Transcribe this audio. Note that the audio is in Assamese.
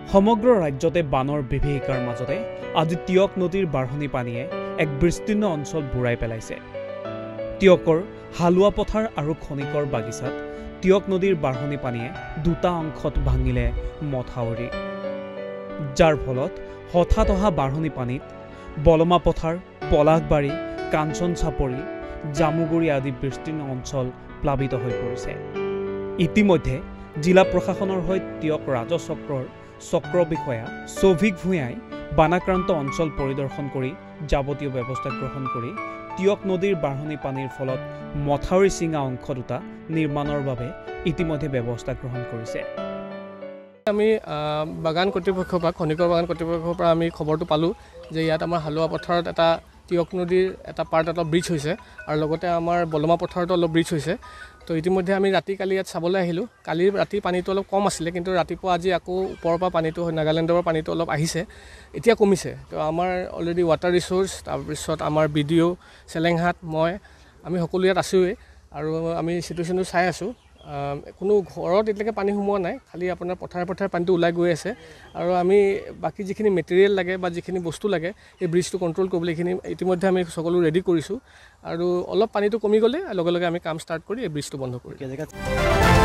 সমগ্ৰ ৰাজ্যতে বানৰ বিভীষিকাৰ মাজতে আজি টিয়ক নদীৰ বাঢ়নী পানীয়ে এক বিস্তীৰ্ণ অঞ্চল বুৰাই পেলাইছে। টিয়কৰ হালোৱা পথাৰ আৰু খনিকৰ বাগিচাত টিয়ক নদীৰ বাঢ়নী পানীয়ে দুটা অংশত ভাঙিলে মথাউৰি, যাৰ ফলত হঠাৎ অহা বাঢ়নী পানীত বলমা পথাৰ, পলাশবাৰী, কাঞ্চন চাপৰি, জামুগুৰি আদি বিস্তীৰ্ণ অঞ্চল প্লাবিত হৈ পৰিছে। ইতিমধ্যে জিলা প্ৰশাসনৰ হৈ টিয়ক ৰাজচক্ৰৰ চক্ৰ বিষয়া সৌভিক ভূঞাই বানাক্ৰান্ত অঞ্চল পৰিদৰ্শন কৰি যাৱতীয় ব্যৱস্থা গ্ৰহণ কৰি টিয়ক নদীৰ বাঢ়নী পানীৰ ফলত মথাউৰি চিঙা অংশ দুটা নিৰ্মাণৰ বাবে ইতিমধ্যে ব্যৱস্থা গ্ৰহণ কৰিছে। আমি বাগান কৰ্তৃপক্ষ বা খনিকৰ বাগান কৰ্তৃপক্ষৰ পৰা আমি খবৰটো পালোঁ যে ইয়াত আমাৰ হালোৱা পথাৰত এটা টিয়ক নদীৰ এটা পাৰ্ট অলপ ব্ৰিজ হৈছে আৰু লগতে আমাৰ বলমা পথাৰতো অলপ ব্ৰিজ হৈছে। তো ইতিমধ্যে আমি কালি ইয়াত চাবলৈ আহিলোঁ। কালি ৰাতি পানীটো অলপ কম আছিলে, কিন্তু ৰাতিপুৱা আজি আকৌ ওপৰৰ পৰা পানীটো নাগালেণ্ডৰ পৰা পানীটো অলপ আহিছে, এতিয়া কমিছে। তো আমাৰ অলৰেডি ৱাটাৰ ৰিচোৰ্চ, তাৰপিছত আমাৰ BDO চেলেংহাট, আমি সকলো ইয়াত আছোঁৱেই আৰু আমি চিটুৱেশ্যনটো চাই আছোঁ। কোনো ঘৰত এতিয়ালৈকে পানী সোমোৱা নাই, খালি আপোনাৰ পথাৰে পানীটো ওলাই গৈ আছে আৰু আমি বাকী যিখিনি মেটেৰিয়েল লাগে বা যিখিনি বস্তু লাগে এই ব্ৰিজটো কণ্ট্ৰল কৰিবলৈ এইখিনি ইতিমধ্যে আমি সকলো ৰেডি কৰিছোঁ আৰু অলপ পানীটো কমি গ'লে লগে লগে আমি কাম ষ্টাৰ্ট কৰি এই ব্ৰিজটো বন্ধ কৰিম।